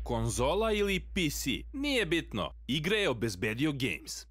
konzola ili PC, nije bitno. Igre je obezbedio Games.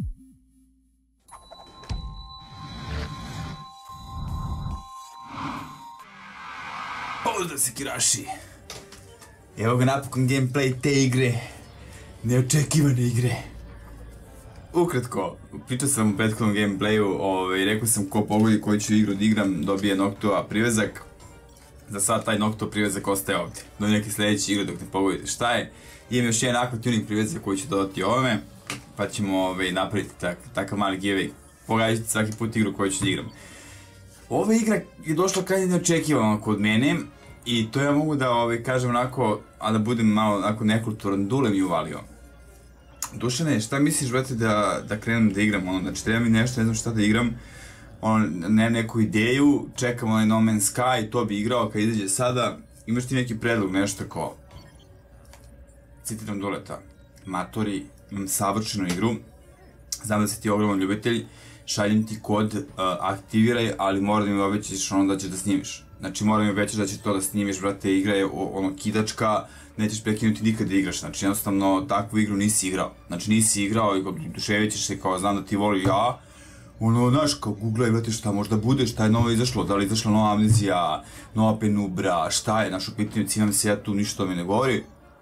Pozdrav se Kiraši! Evo ga napokon gameplay te igre. Neočekivane igre. Ukratko, pričao sam u prethodnom gameplayu, rekao sam ko pogodi koju ću igru da igram dobije Noctua privezak. Za sad taj Noctua privezak ostaje ovdje. Do neke sljedeće igre dok ne pogodite šta je. Imam još jedan Aqua Tuning privezak koji ću dodati ovome. Pa ćemo napraviti takav mali giveaway. Pogađati svaki put igru koju ću da igram. Ova igra je došla krajnje neočekivano kod mene. I to ja mogu da kažem onako, a da budem malo onako nekulturan, Dule mi uvalio. Dušane, šta misliš, brate, da krenem da igram, znači treba mi nešto, ne znam šta da igram, nemam neku ideju, čekam No Man's Sky, to bi igrao kad izađe sada, imaš ti neki predlog, nešto kao, citiram Duleta, matori, imam savršenu igru, znam da si ti ogroman ljubitelj, šaljem ti kod, aktiviraj, ali mora da mi obećaš da ćeš da snimiš. Znači mora mi obećaš da ćeš to da snimiš, brate, igra je kidačka, nećeš prekinuti nikad da igraš, znači jednostavno takvu igru nisi igrao. Znači nisi igrao i oduševit ćeš se kao znam da ti voli ja, znaš kao googlaj, brate, šta možda bude, šta je novo izašlo, da li je izašla nova Amnezija, nova Penubra, šta je, naš u pitanju cimam se ja tu, ništa mi ne govori.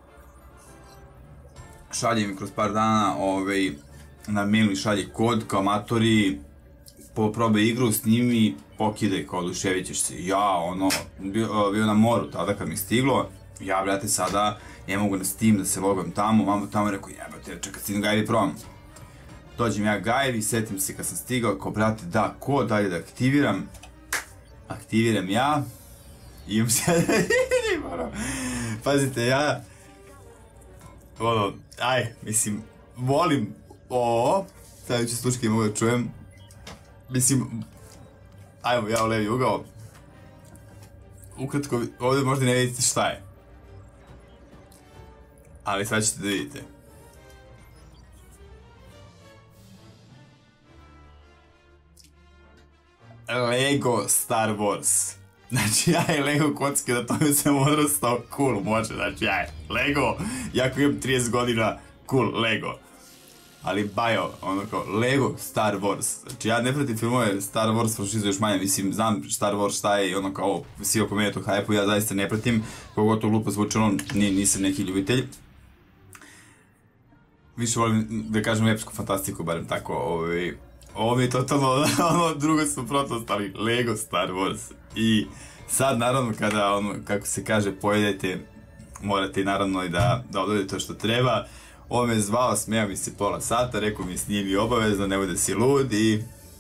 Šalje mi kroz par dana, na mail mi šalje kod, kao amatori, probaj igru, snimi, pokidaj, kao oduševit ćeš se. Ja, bio na moru tada kad mi stiglo, ja, brate, sada ne mogu na Steam da se logujem tamo, mamo tamo rekao, jebate, čekaj, stigam Gajevi probam. Dođem ja Gajevi, setim se kad sam stigao, kao, brate, da, ko, dalje da aktiviram ja, imam se, pazite, ja, mislim, volim stavit ću sluške i mogu da čujem, mislim, ajmo ja u levi ugao, ukratko, ovdje možda ne vidite šta je, ali sad ćete da vidite. Lego Star Wars. Znači ja je Lego kocke, da to mi sam odrastao, cool može, znači ja je Lego, jako imam 30 godina, cool Lego. Ali bio, kao, Lego Star Wars. Znači ja ne pratim filmove Star Wars franšizu još manje, mislim, znam Star Wars šta je i kao, svi oko mene to hype-u, ja zaista ne pratim, kogo to glupo zvuči, nisam neki ljubitelj. Više volim da kažem epsku fantastiku, barem tako, ovo mi je totalno, drugo suprotnost, ali Lego Star Wars. I sad, naravno, kada, kako se kaže, pojedete, morate naravno i da odradite to što treba. Ovo me zvao, smijao mi se pola sata, rekao mi snimi obavezno, nemoj da si lud i...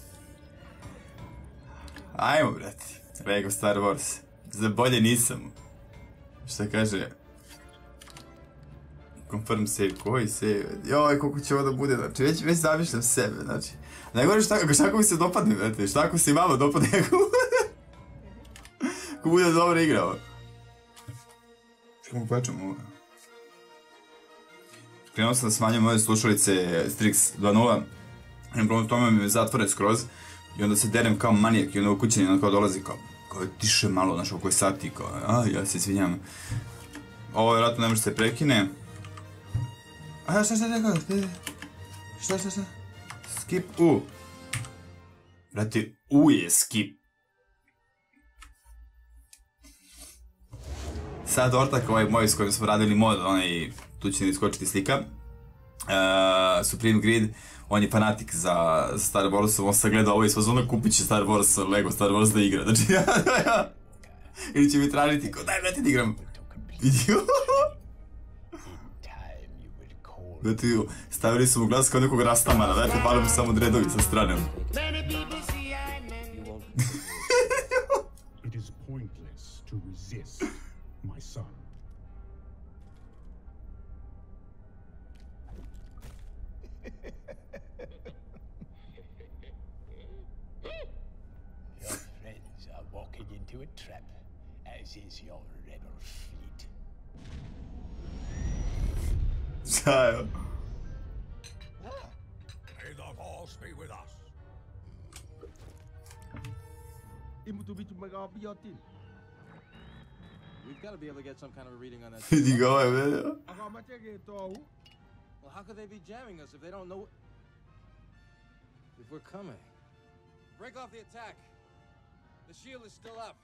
Ajmo, brati, Lego Star Wars. Za bolje nisam. Šta kaže? Confirm save, koji save? Joj, koliko će ovo da bude, znači, već zamišljam sebe, znači. Najgore šta ako mi se dopadne, brate, šta ako se i vama dopadne, ako bude dobra igra, ovo. Što mu počnem ovo? Krenuo sam da smanjam ove slušalice Strix 2.0, jednom problem tome me zatvore skroz i onda se derem kao manijak i onda u kućini onda kao dolazi kao tiše malo, znaš, oko je sati, kao, ja se izvinjam. Ovo vjerojatno ne može se prekine. Šta? Skip U. Brate, U je skip. Sad ortak ovaj moj s kojim smo radili mod, tu će ne iskočiti slika, Supreme Grid, on je fanatik za Star Wars, on sad gleda ovo i svozno kupit će Star Wars, Lego Star Wars da igra, znači ili će mi tražiti, kao daj brate da igram. Brate, stavili su mu glas kao nekog rastamana, brate, pali mu samo dredovi sa strane. It is pointless to resist, my son. Your friends are walking into a trap, as is your rebel fleet. Šta je? May the force be with us. Imutu bitu magabiyatin. We've got to be able to get some kind of a reading on that. Vidi ga ovaj video. Well, how could they be jamming us if they don't know if we're coming? Break off the attack. The shield is still up.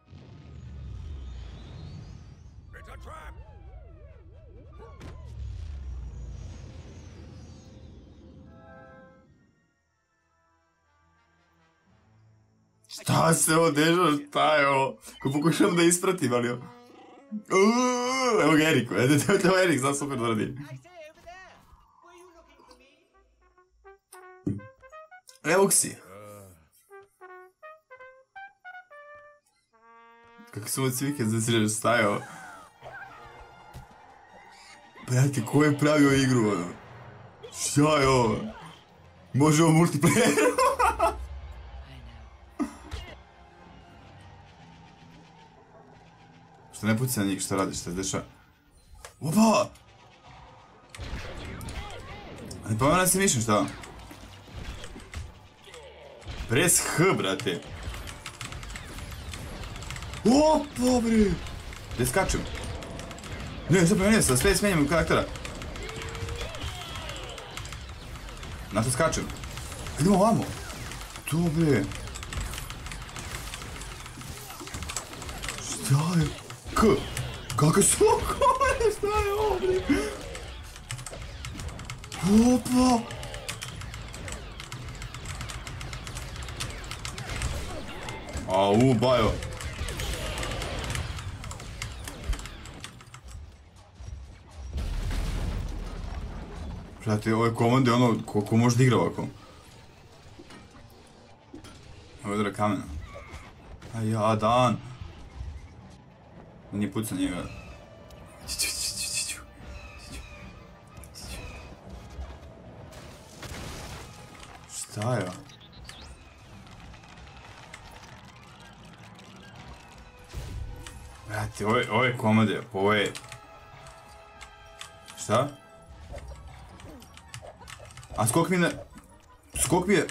It's a trap! Šta se ovo dešava, šta je ovo? Ko pokušavam da ispratim, ali ovo... Evo ga Eriku, evo Erik, znam super da radim. Evo si. Kako su ovo cvike zasireš, šta je ovo? Brate, ko je pravio igru, ono? Šta je ovo? Može ovo multiplayer? Šta ne puci na njih, šta radiš, šta se dešava? Opa! A ne pomena se mišem, šta? Press H, brate. Opa, bre! Gdje skačem? Ne, sad promijenio sam, sve smijenjam karaktera. Na što skačem? Idemo ovamo. To, bre. Šta je? K? Kakve su okole? Šta je ovo, bre? Opa! Au, bajo. Prate, ove komande, ono, ko može da igra ovako? Ovo je udara kamena. A ja, dan. Nije puca njega. Šta je? Brate, ove komande, ovo je... Šta? A skok mi ne... Skok mi je...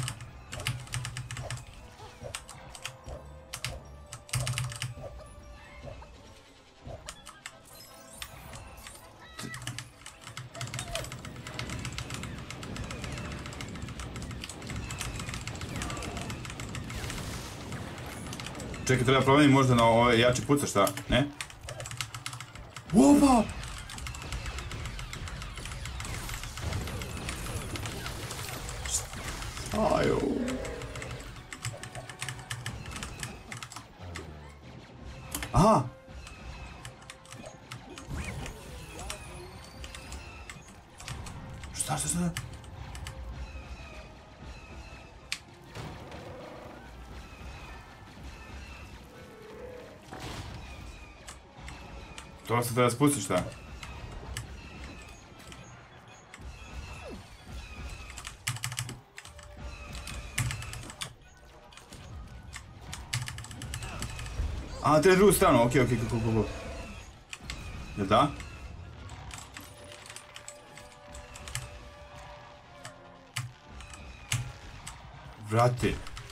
Čekaj, treba promijeniti možda na ove jače puca, šta? Ne? Opa! Šta je ovo? Aha! Šta? To se treba spustiti, šta? A, treba drugu stranu, okej, kako. Jel da? Vrati.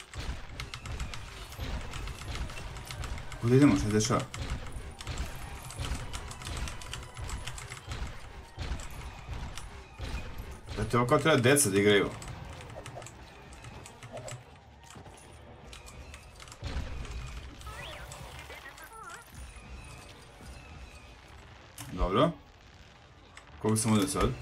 Kuda idemo, šta se dešava? Vrati, ovo kao treba deca da igraju. Dobro. Koliko sam ude sad?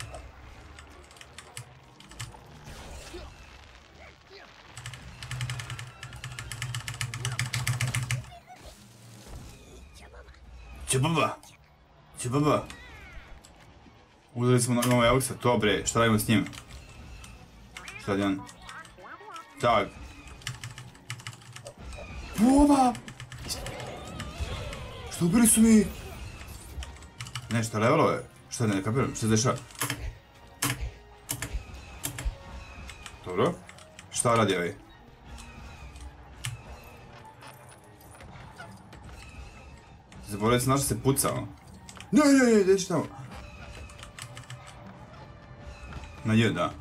Čebaba. Udali smo imamo Elksa, to bre, šta radimo s njim? Šta radi on? Tag. Oba! Što ubili su mi? Ne, šta levelo je? Šta ne kapiram, šta se dešava? Dobro. Šta radi ovaj? Zaboravio sam našao se pucao. Ne, gdje će tamo? Na J, da.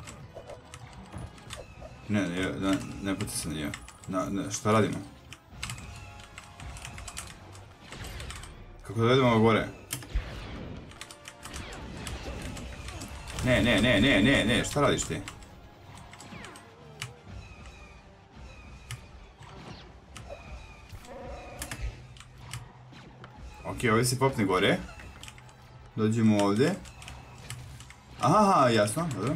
Ne puca se na J. Šta radimo? Kako da vedemo gore? Ne, šta radiš ti? Ok, ovdje se popne gore. Dođemo ovdje. Aha, jasno, dobro.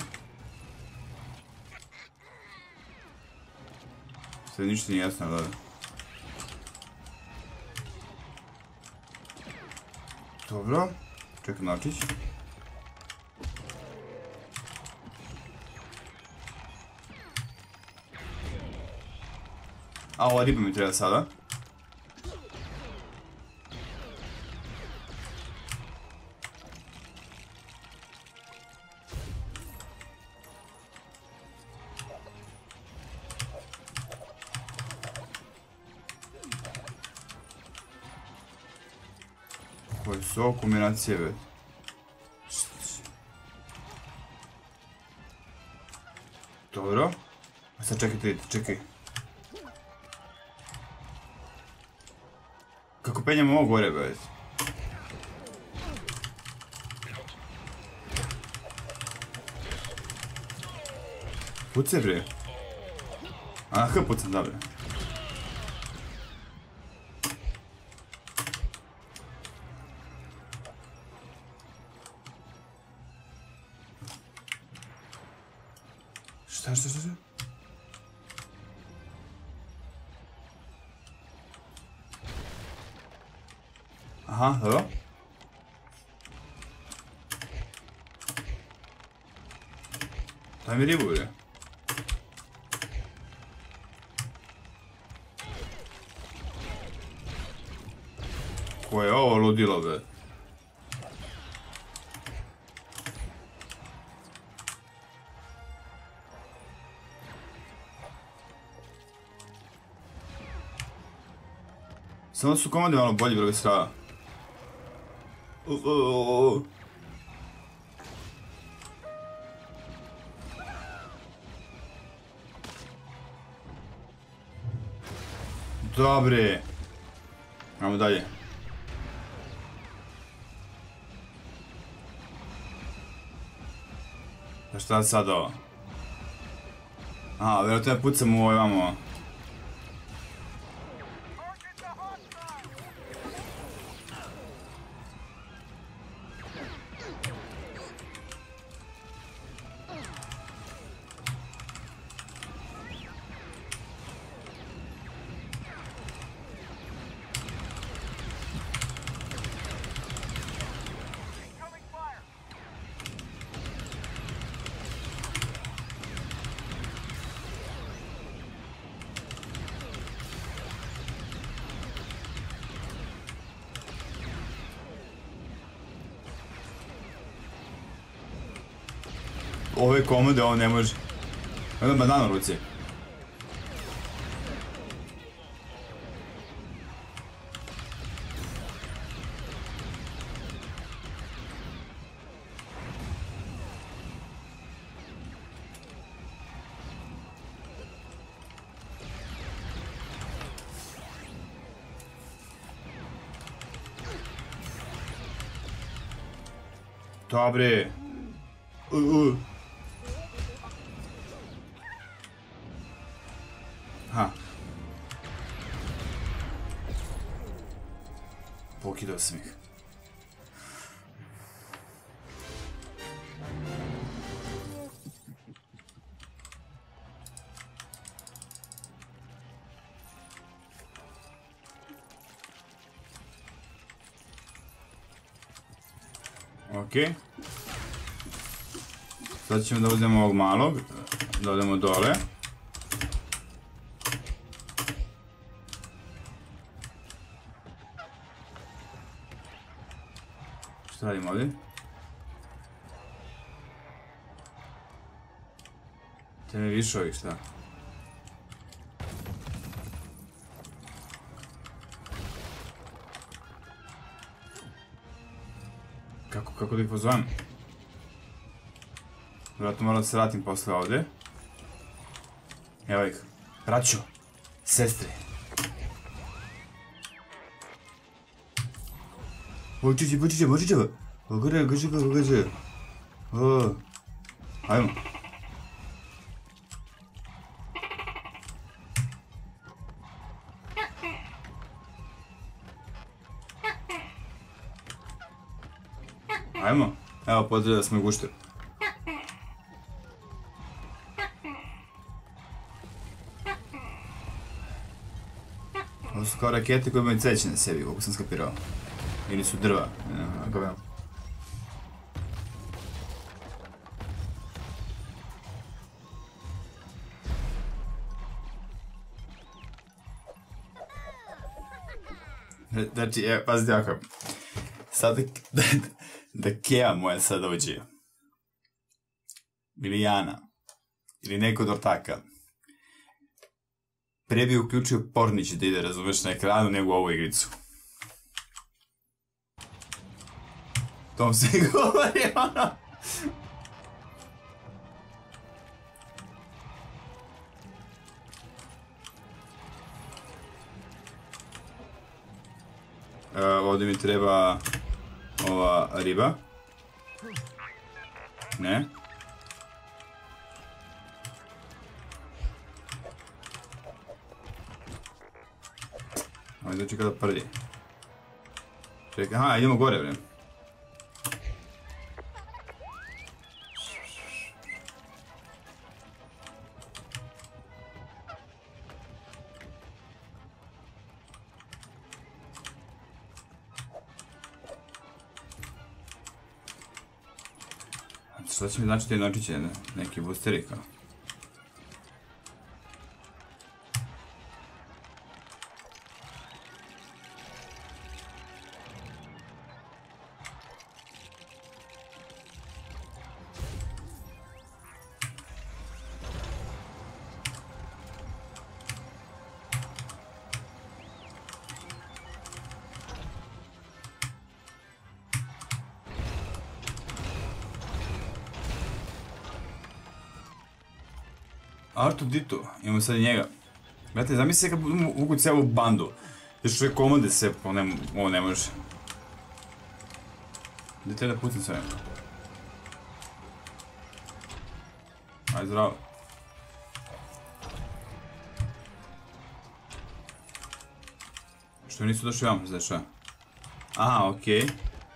Sve ništa nije jasno, dobro. Dobro, čekam načić. A ova riba mi treba sada. Koje su ovo kombinacije, već? Dobro. A sad čekaj. Kako penjamo ovo gore, već? Pucaj, bre. Aha, pucam, dobro. Šta? Aha, dobro. Daj mi ribu, bre. Ko je ovo ludilo, bre? Samo su komande malo bolji, bre, strava. Dobre. Ajmo dalje. Šta sad ovo? Aha, vjerojatno ja pucam u ovoj vamo. Ove komode ovo ne može. Jedan banan u ruci. Dobre. Ha. Pokidao sam ih. Ok. Sad ćemo da uzmemo ovog malog, da odemo dole. Šta radimo ovdje? Te mi više ovih, šta? Kako da ih pozovem? Vjerojatno moram da se vratim posle ovdje. Evo ih. Braćo. Sestre. Počiće. Pogore. Ajmo. Ajmo. Evo, pozdravlja da smo guštili. Ovo su kao rakete koje imaju cveće na sebi, kako sam skapirao. Ili su drva, ne znam kako velim. Znači, pazite ovako. Sad da Kea moja sad dođe. Ili Jana. Ili neko od ortaka. Pre bi uključio pornić da ide, razumeš, na ekranu nego ovu igricu. Tom se govori, ono. Ovdje mi treba ova riba. Ne. Ajde da čeka da prdi. Čekaj, aha, idemo gore, bre. Šta će mi znači te nočiće, neki boosteri kao? R2-D2, imamo sad i njega. Gledajte, zamisli se kad budemo uvuku cijelu bandu. Još ove komande se, ovo ne može. Gdje te da pucam sve? Ajde, zdravo. Što nisu došli vam, znaš šta? Aha, okej.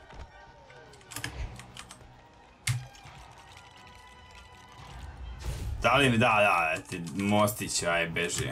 Da li mi da, ti mostić, aj beži.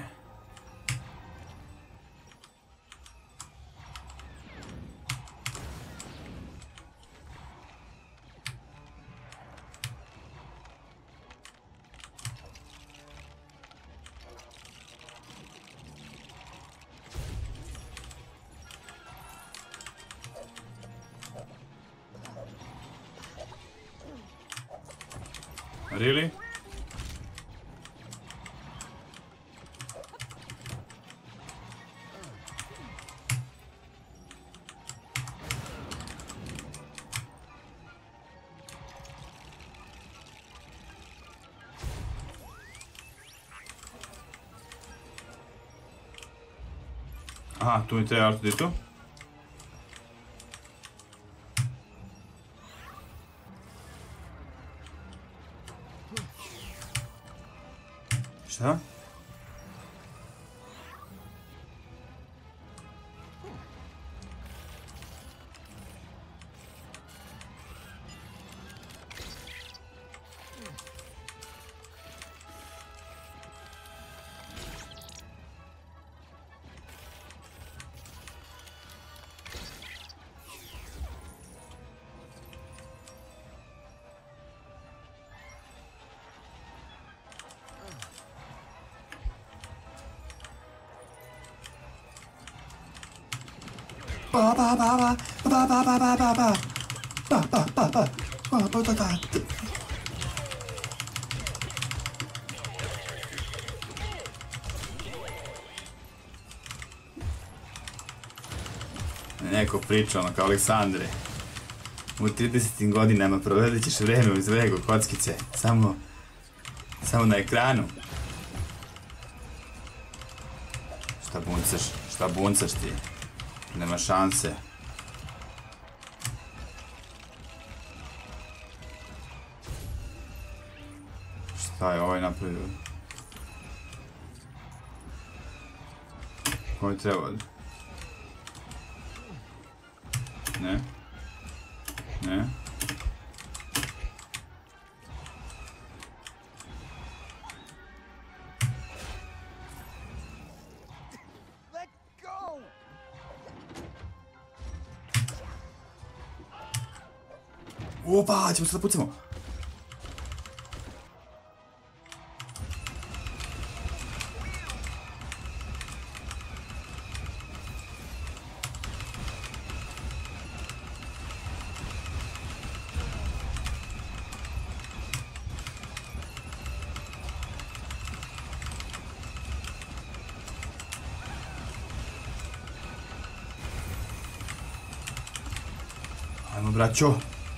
Really? Aha, tu mi treba R2-D2. Šta? Neko priča ono kao Aleksandre. U 30 godinama provedit ćeš vreme uz Lego kockice. Samo na ekranu. Šta buncaš ti? Nema šanse. Šta je ovaj napravio? Koji treba? Ne. Ne. Opa, ćemo se da pucamo. Ajmo, braćo.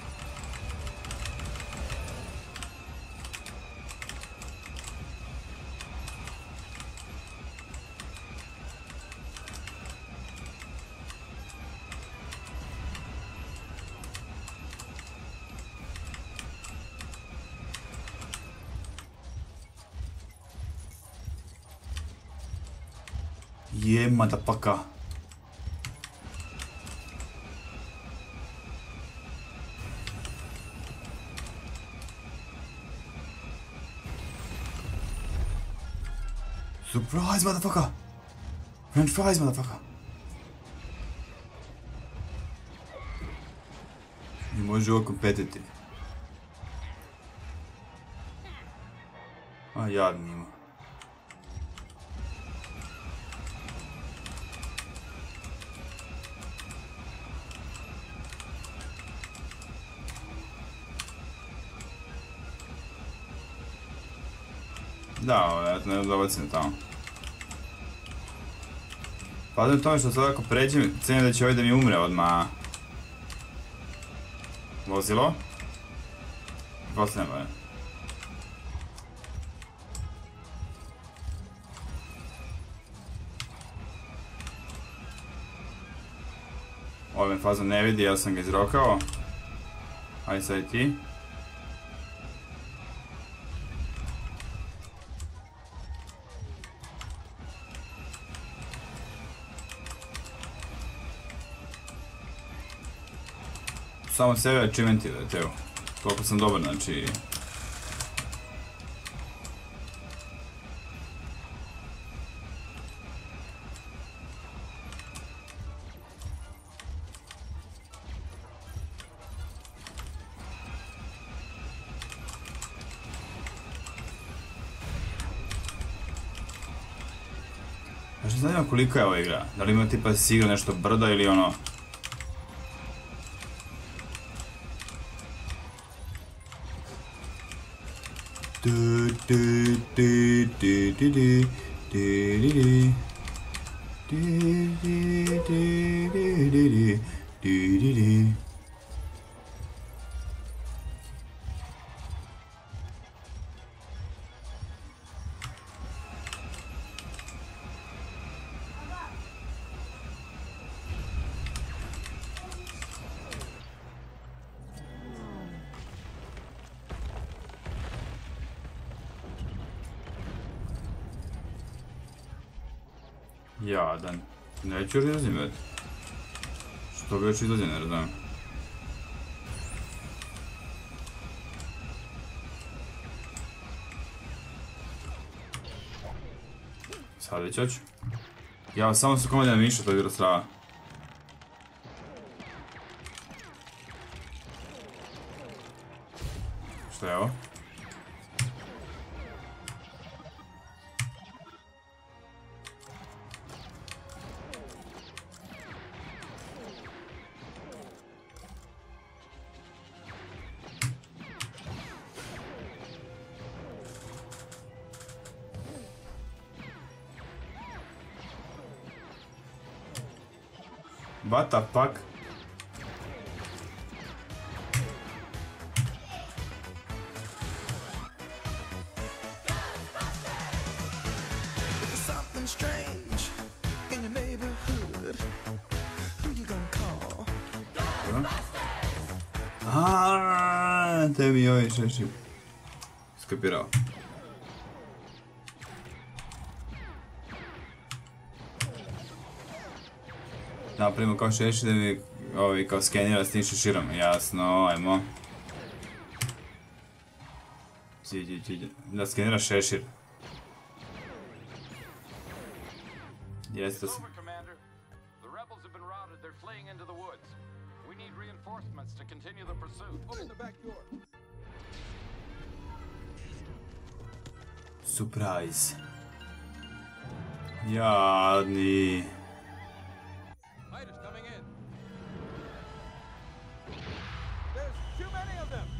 Yeah, motherfucker. Surprise, motherfucker! French fries, motherfucker! Ne može ovo kompetiti. A jadni ima. Da, ja to ne dobacim tamo. Padam u tome što sad ako pređem, cijenim da će ovaj da mi umre odmah. Vozilo? Posle nema je. Ovaj me fazom ne vidi, ja sam ga izrokao. Ajde sad i ti. Samo sebe achievementi da teo. Koliko sam dobar, znači... Znači ne znam koliko je ova igra. Da li ima tipa si igra nešto brda ili ono... Jadan. Neću još izlazim, već. Što ga još izlazim, ne razumijem. Sad već hoću. Ja, samo su komodina miša, to je igra strava. Što je ovo? What the fuck? Something strange in your neighborhood. Who you gonna call? Aaaa, tebi ovaj šeši. Skapirao. napravimo kao šešir da mi kao skenira s tim šeširom. Jasno, ajmo. Da skenira šešir. Jeste se. Commander. The rebels have been routed. They're fleeing into the woods. We need reinforcements to continue the pursuit. Open the back door. Surprise. Jadni. Fighters coming in. There's too many of them.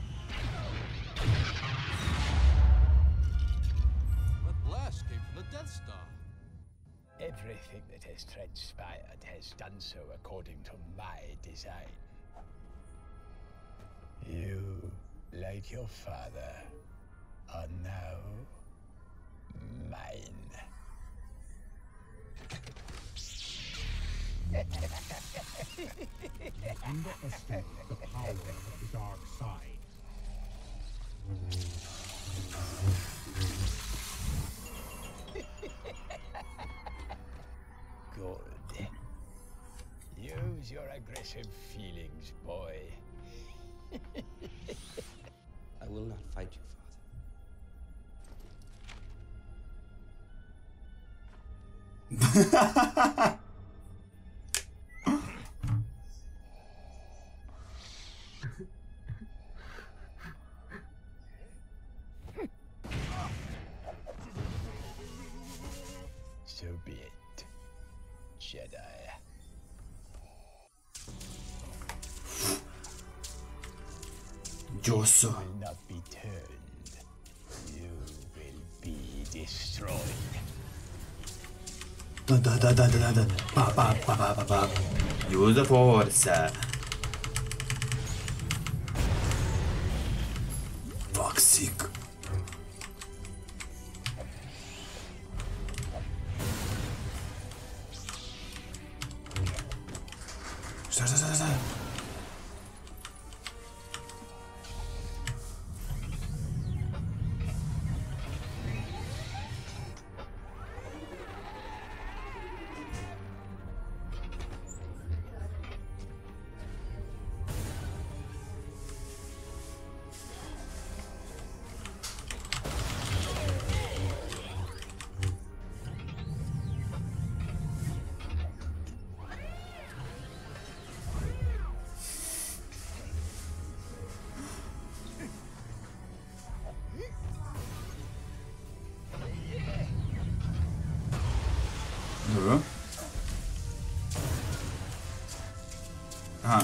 That blast came from the Death Star. Everything that has transpired has done so according to my design. You, like your father, are now mine. Underestimate the power of the dark side. Good. Use your aggressive feelings, boy. I will not fight you, Father. So be it, Jedi. Josso. Will not be turned. You will be destroyed. Da. Pa. Use the force. Toxic. Šta. Dobro. Aha.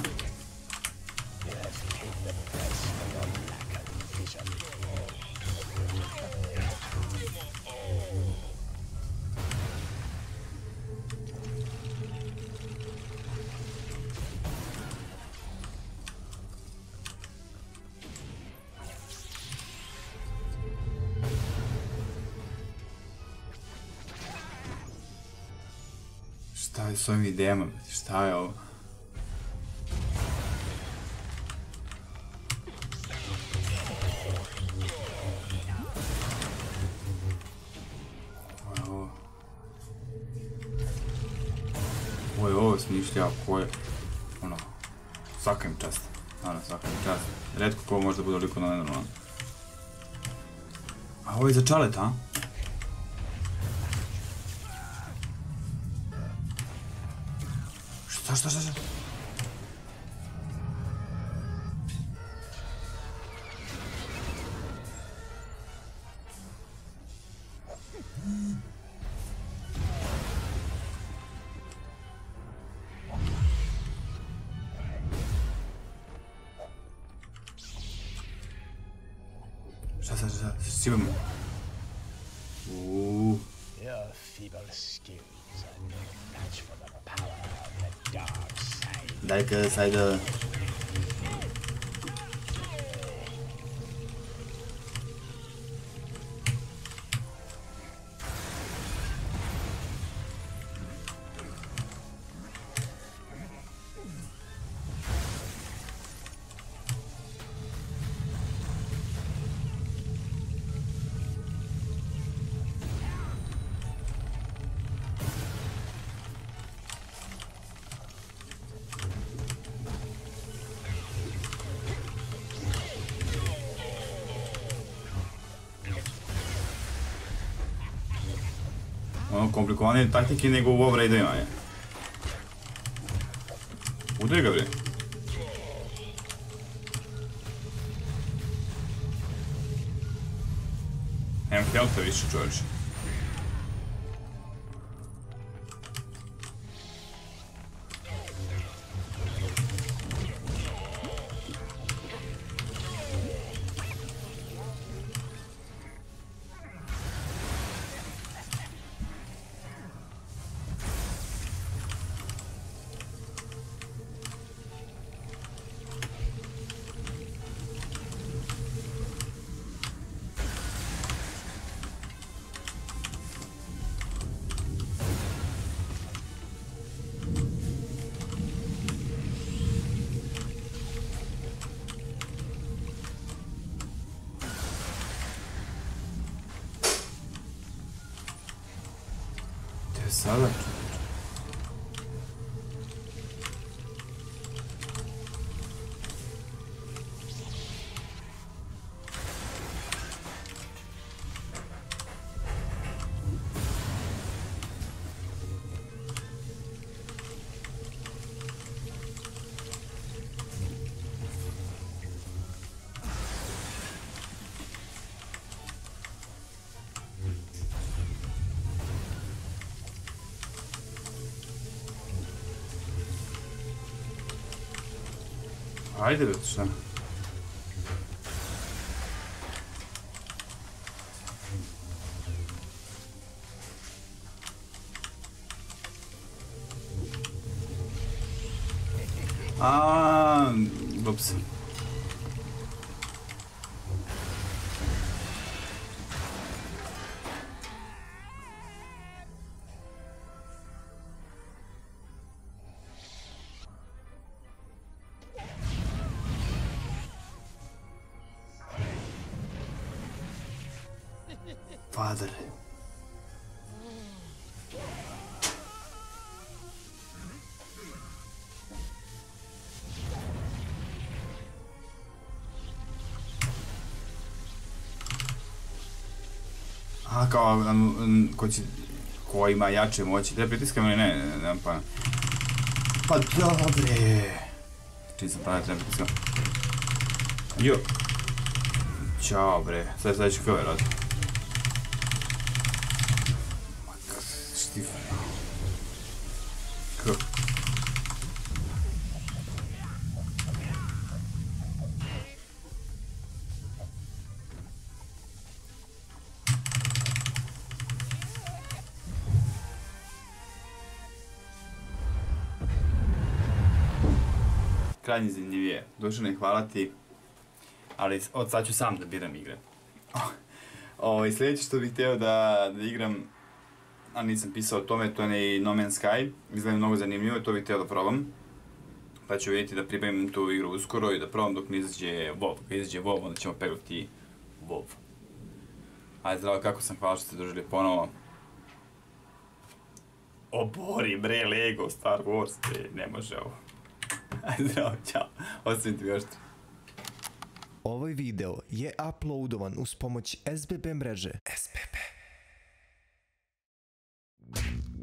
Šta je s ovim idejama? Šta je ovo? Ovo je ovo smišljao, ko je, ono, svaka im čast. Ano, svaka im čast. Retko ko možda bude oliko nenormalan. A ovo je za čalet, a? Šta? Sivamo. Your feeble skills are no match for the power of the dark side. Dark side. ono komplikovanije taktike nego u WoW raidovima je. Udaj ga bre. Nemam health-a više, čovječe. Sada. Ajde, šta? Ups. Father. A kao ko ima jače moći, da pritiskam ili ne, nemam pa. Pa dobre. Čim sam pa treba pritiskam. Jo. Ćao bre, sad sledeći cover od. Krajnje zanimljivije. Dušane, hvala ti, ali od sad ću sam da biram igre. Sljedeće što bih htio da igram, a nisam pisao o tome, to je No Man's Sky. Izgleda mnogo zanimljivo i to bih htio da probam. Pa ću vidjeti da pripremim tu igru uskoro i da probam dok ne izađe WoW. Kad izađe WoW, onda ćemo peruti WoW. Ajde, zdravo, kako sam, hvala što ste družili ponovo. Obori bre, Lego, Star Wars, bre, ne može ovo. Ajde, zdravo, čao, ostavim ti još. Ovaj video je uploadovan uz pomoć SBB mreže. SBB.